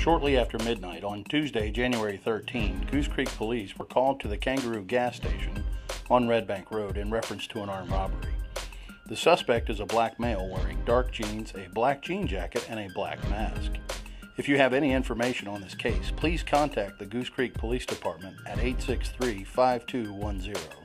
Shortly after midnight on Tuesday, January 13, Goose Creek police were called to the Kangaroo Gas Station on Red Bank Road in reference to an armed robbery. The suspect is a black male wearing dark jeans, a black jean jacket, and a black mask. If you have any information on this case, please contact the Goose Creek Police Department at 863-5210.